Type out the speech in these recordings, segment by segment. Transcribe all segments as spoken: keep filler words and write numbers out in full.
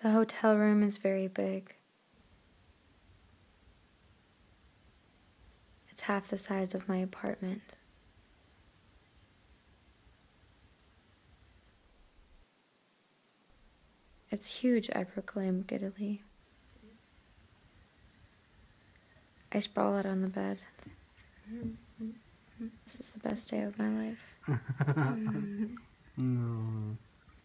The hotel room is very big. It's half the size of my apartment. It's huge, I proclaim giddily. I sprawl out on the bed. This is the best day of my life. No.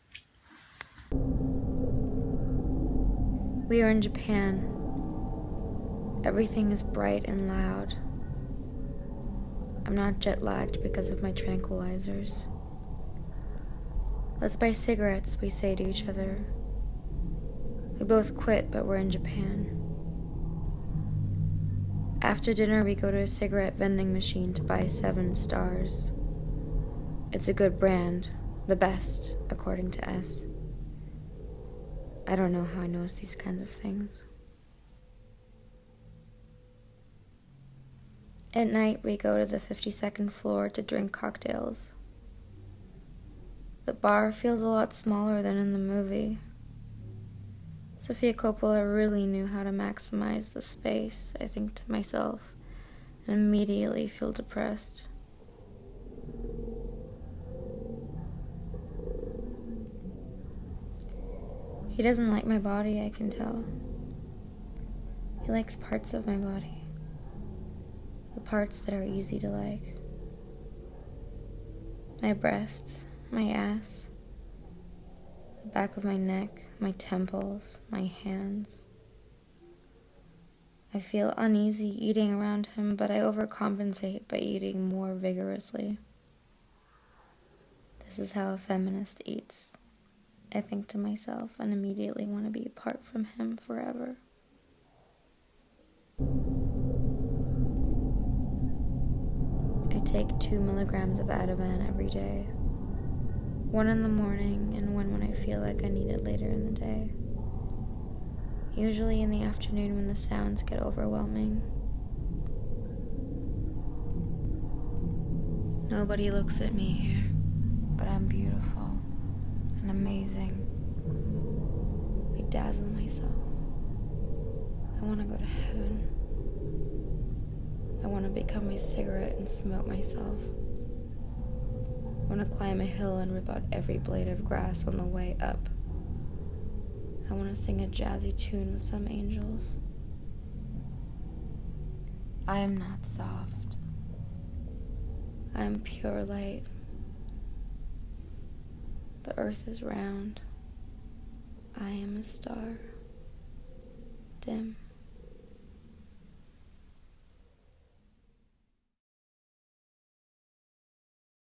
We are in Japan. Everything is bright and loud. I'm not jet lagged because of my tranquilizers. Let's buy cigarettes, we say to each other. We both quit, but we're in Japan. After dinner, we go to a cigarette vending machine to buy Seven Stars. It's a good brand, the best, according to S. I don't know how I knows these kinds of things. At night, we go to the fifty-second floor to drink cocktails. The bar feels a lot smaller than in the movie. Sofia Coppola really knew how to maximize the space, I think to myself, and immediately feel depressed. He doesn't like my body, I can tell. He likes parts of my body. The parts that are easy to like. My breasts, my ass, the back of my neck, my temples, my hands. I feel uneasy eating around him, but I overcompensate by eating more vigorously. This is how a feminist eats, I think to myself, and immediately want to be apart from him forever. I take two milligrams of Ativan every day. One in the morning and one when I feel like I need it later in the day. Usually in the afternoon when the sounds get overwhelming. Nobody looks at me here, but I'm beautiful and amazing. I dazzle myself. I want to go to heaven. I want to become a cigarette and smoke myself. I want to climb a hill and rip out every blade of grass on the way up. I want to sing a jazzy tune with some angels. I am not soft. I am pure light. The earth is round. I am a star, dim.